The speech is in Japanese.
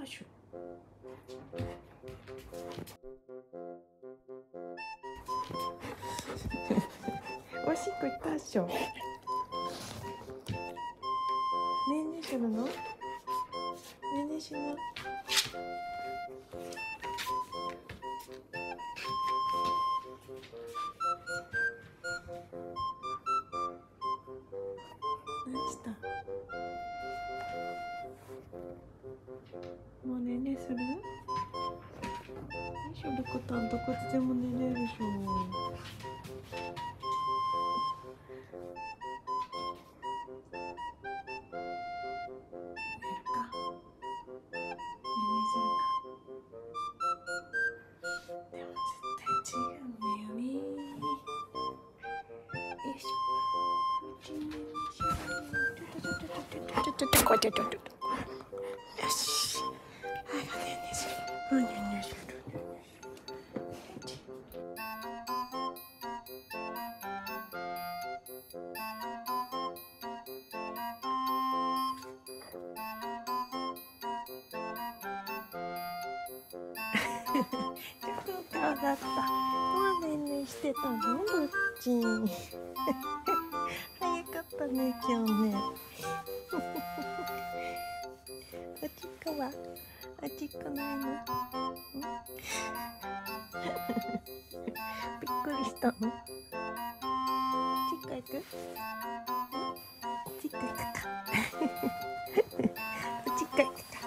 っしょ。おしっこ行ったっしょ。ねえねえするの？ねえねえしな。何した？もうねえねえする？よいしょ、リコタンどこでも寝れるでしょ。よし。はい、ねんねする。ねんねする。ちょっと顔だった。もうねんねしてたの、ルッチン。早かったね、今日ね。おちっこは？おちっこないの？びっくりしたの？ちっこ行く？ちっこ行くか。ちっこ行くか。